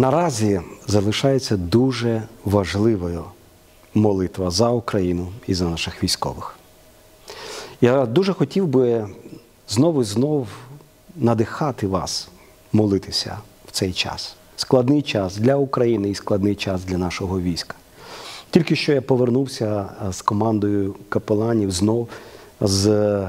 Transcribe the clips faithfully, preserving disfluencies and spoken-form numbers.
Наразі залишається дуже важливою молитва за Україну і за наших військових. Я дуже хотів би знову і знову надихати вас молитися в цей час. Складний час для України і складний час для нашого війська. Тільки що я повернувся з командою капеланів знов з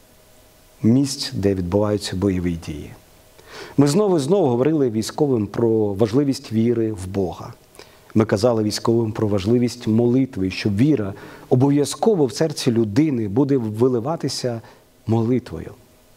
місць, де відбуваються бойові дії. Ми знову і знову говорили військовим про важливість віри в Бога. Ми казали військовим про важливість молитви, що віра обов'язково в серці людини буде виливатися молитвою.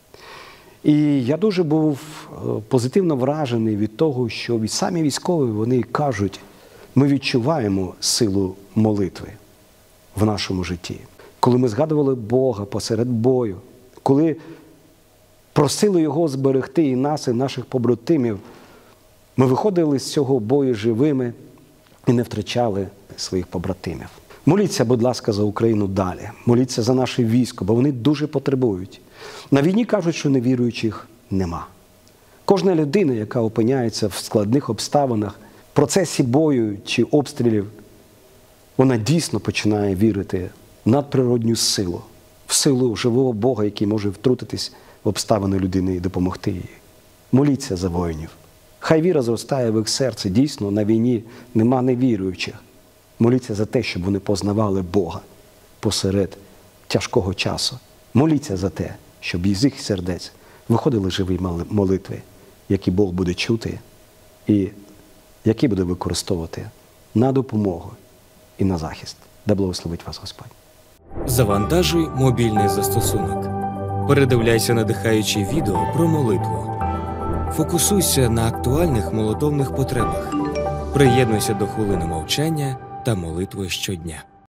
І я дуже був позитивно вражений від того, що самі військові, вони кажуть, ми відчуваємо силу молитви в нашому житті. Коли ми згадували Бога посеред бою, коли просили Його зберегти і нас, і наших побратимів, ми виходили з цього бою живими і не втрачали своїх побратимів. Моліться, будь ласка, за Україну далі. Моліться за наше військо, бо вони дуже потребують. На війні кажуть, що невіруючих нема. Кожна людина, яка опиняється в складних обставинах, в процесі бою чи обстрілів, вона дійсно починає вірити в надприродню силу, в силу живого Бога, який може втрутитись в обставини людини і допомогти їй. Моліться за воїнів. Хай віра зростає в їх серці. Дійсно, на війні нема невіруючих. Моліться за те, щоб вони познавали Бога посеред тяжкого часу. Моліться за те, щоб із їх сердець виходили живі молитви, які Бог буде чути і які буде використовувати на допомогу і на захист. Да благословить вас Господь. Завантажуй мобільний застосунок. Передивляйся надихаючі відео про молитву. Фокусуйся на актуальних молитовних потребах. Приєднуйся до хвилини мовчання та молитви щодня.